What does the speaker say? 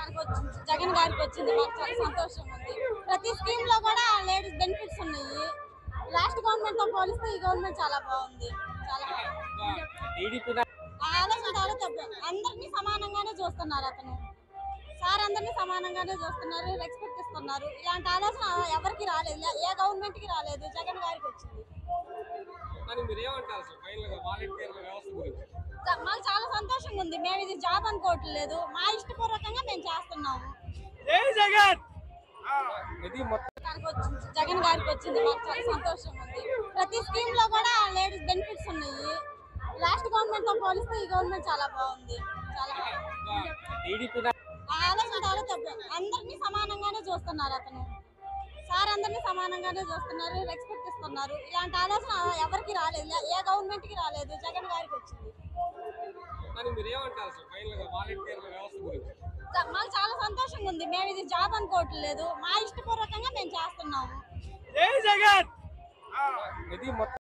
తనకు వచ్చింది, జగన్ గారికి వచ్చింది. మాకు చాలా సంతోషం ఉంది. ప్రతి స్కీమ్ లో కూడా లేడీస్ బెనిఫిట్స్ ఉన్నాయి. లాస్ట్ గవర్నమెంట్ తో పోలిస్తే ఈ గవర్నమెంట్ చాలా బాగుంది. చాలా ఆలోచన అందరినీ సమానంగానే చూస్తున్నారు. అతను సార్ అందరినీ సమానంగానే చూస్తున్నారు, రెస్పెక్ట్ ఇస్తున్నారు. ఇలాంటి ఆలోచన ఎవరికి రాలేదు, ఏ గవర్నమెంట్ కి రాలేదు. జగన్ గారికి వచ్చింది. మాకు చాలా సంతోషంగా ఉంది. మేము ఇది జాబ్ అనుకోవట్లేదు, మా ఇష్టపూర్వకంగా మేము చేస్తున్నాము. తనకు వచ్చింది, జగన్ గారికి వచ్చింది. మాకు చాలా సంతోషం ఉంది. ప్రతి స్కీమ్ లో కూడా లేడీస్ బెనిఫిట్స్ ఉన్నాయి. లాస్ట్ గవర్నమెంట్ తో పోలిస్తే ఈ గవర్నమెంట్ చాలా బాగుంది. చాలా ఆలోచన అందరినీ సమానంగానే చూస్తున్నారు. అతను సార్ అందరినీ సమానంగానే చూస్తున్నారు, రెస్పెక్ట్ ఇస్తున్నారు. ఇలాంటి ఆలోచన ఎవరికి రాలేదు, ఏ గవర్నమెంట్ కి రాలేదు. జగన్ గారికి వచ్చింది. మాకు చాలా సంతోషంగా ఉంది. మేము ఇది జాబ్ అనుకోవట్లేదు, మా ఇష్టపూర్వకంగా మేము చేస్తున్నాము.